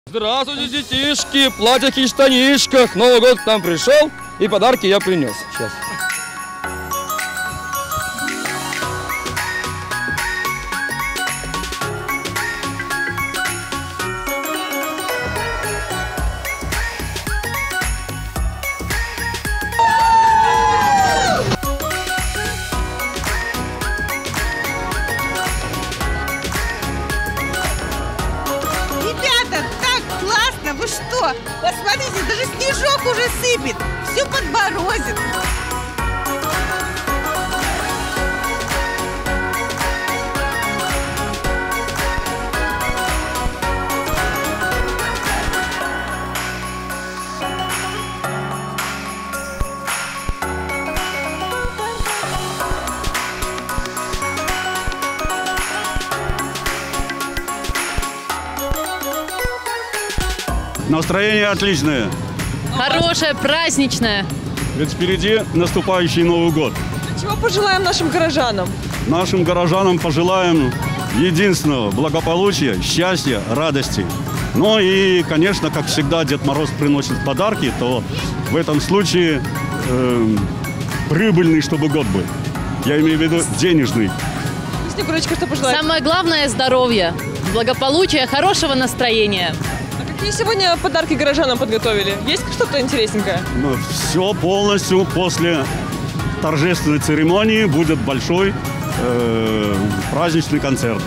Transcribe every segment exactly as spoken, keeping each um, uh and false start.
Здравствуйте, детишки, в платьях и штанишках. Новый год к нам пришел, и подарки я принес. Сейчас. Вы что? Посмотрите, даже снежок уже сыпет. Все подморозит. Настроение отличное. Хорошее, праздничное. Ведь впереди наступающий Новый год. Чего пожелаем нашим горожанам? Нашим горожанам пожелаем единственного благополучия, счастья, радости. Ну и, конечно, как всегда, Дед Мороз приносит подарки, то в этом случае э, прибыльный, чтобы год был. Я имею в виду денежный. Снегурочка, что пожелать? Самое главное – здоровье, благополучия, хорошего настроения. Какие сегодня подарки горожанам подготовили? Есть что-то интересненькое? Ну, все полностью после торжественной церемонии будет большой э, праздничный концерт.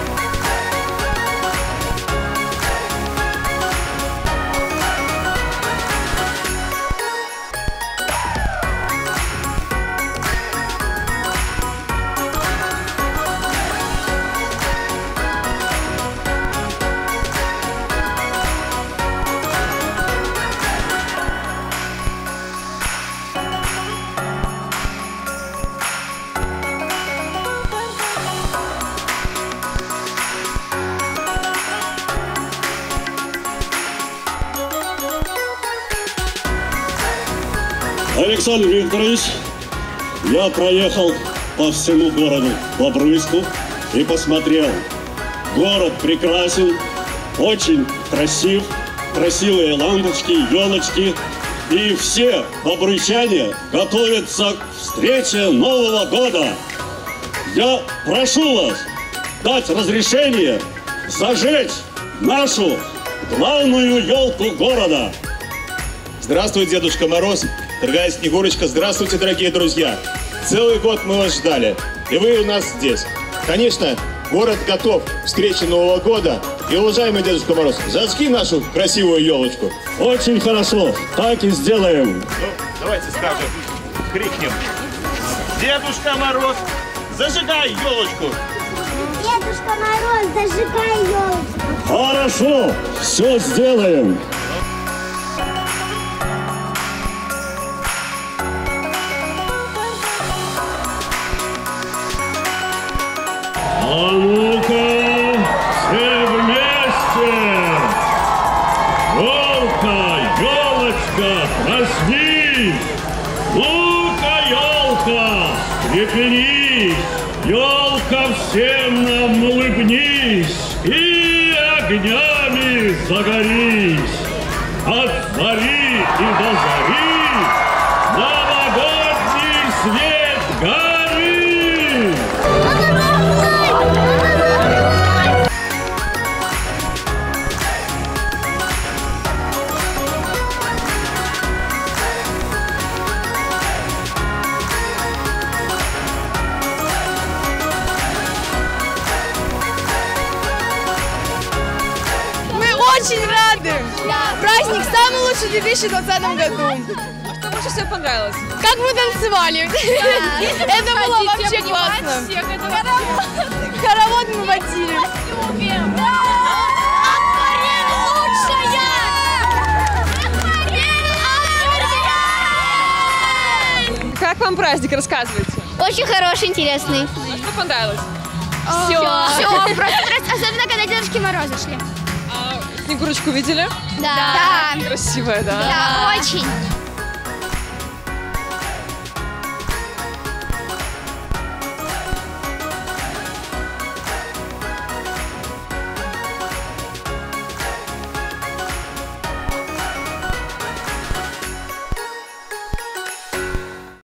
Александр Викторович, я проехал по всему городу Бобруйску и посмотрел. Город прекрасен, очень красив, красивые лампочки, елочки. И все бобруйчане готовятся к встрече Нового года. Я прошу вас дать разрешение зажечь нашу главную елку города. Здравствуй, Дедушка Мороз, дорогая Снегурочка, здравствуйте, дорогие друзья. Целый год мы вас ждали, и вы у нас здесь. Конечно, город готов к встрече Нового года. И, уважаемый Дедушка Мороз, зажги нашу красивую елочку. Очень хорошо, так и сделаем. Ну, давайте скажем, крикнем. Дедушка Мороз, зажигай елочку. Дедушка Мороз, зажигай елочку. Хорошо, все сделаем. А ну-ка, все вместе! Елка, елочка, проснись! Ну-ка, елка, встрепенись! Елка, всем нам улыбнись! И огнями загорись! От зари и до зари новогодний свет горит! Очень рады! Да. Праздник самый лучший в две тысячи двадцатом году. А что больше всего понравилось? Как мы танцевали! Да. Это было вообще классно! Хоровод мы водили! Как вам праздник? Рассказывайте. Очень хороший, интересный. А что понравилось? Все. Все. Просто особенно, когда Дедушки Мороза шли. А Снегурочку видели? Да. Красивая, да? Да, очень.